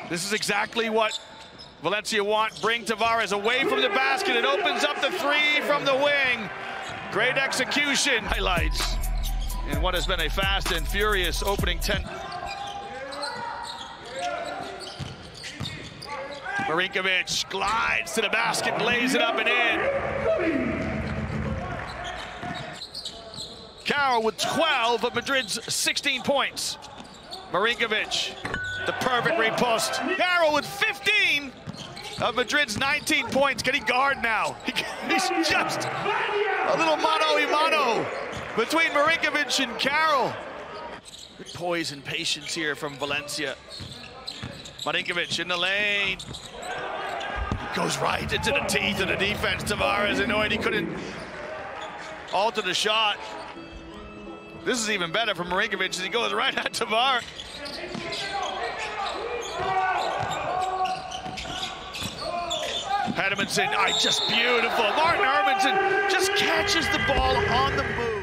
This is exactly what Valencia want. Bring Tavares away from the basket. It opens up the three from the wing. Great execution. Highlights in what has been a fast and furious opening 10. Marinkovic glides to the basket, lays it up and in. Carroll with 12 of Madrid's 16 points. Marinkovic, the perfect repost. Carroll with 15 of Madrid's 19 points. Can he guard now? He's just a little mano-a-mano between Marinkovic and Carroll. Good poise and patience here from Valencia. Marinkovic in the lane. Goes right into the teeth of the defense. Tavares annoyed he couldn't alter the shot. This is even better for Marinkovic as he goes right at Tavares. Hermansen, just beautiful. Martin Hermansen just catches the ball on the move.